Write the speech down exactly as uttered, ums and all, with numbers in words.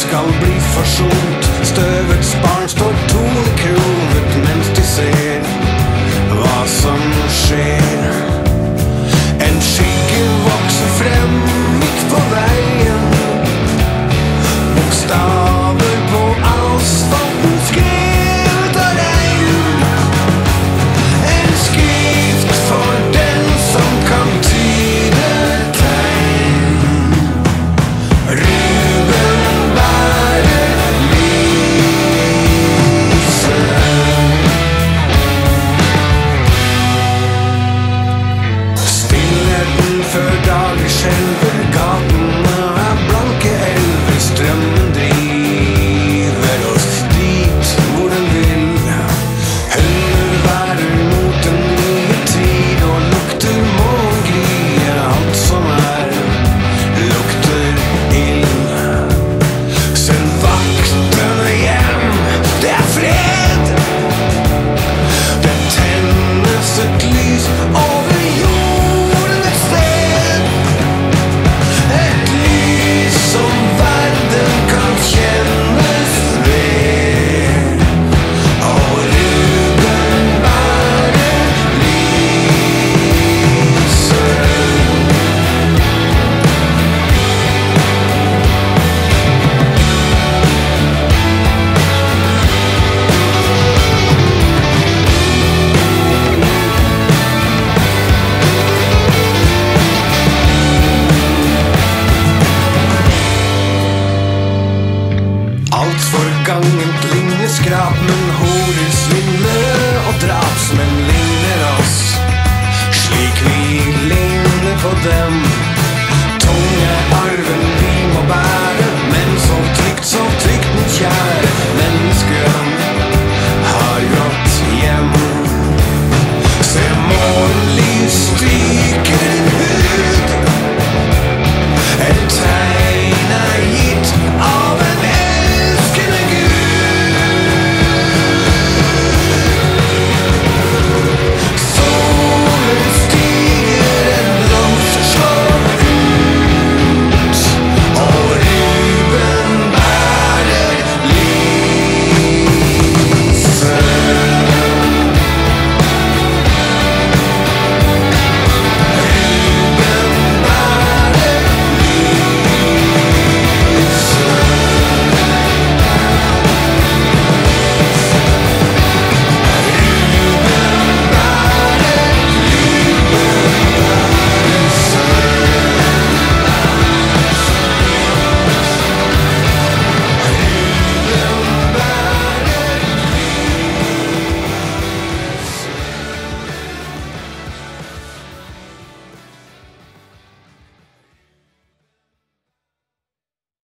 skal bli forsont. Støvets barn står tonekronet mens de ser hva som skjer. En skygge vokser frem midt på veien. Bokstaver på asfalten skrevet av regn. En skrift for den som kan tyde tegn. Ruben bærer lyset. Stillheten før dagen skjelver.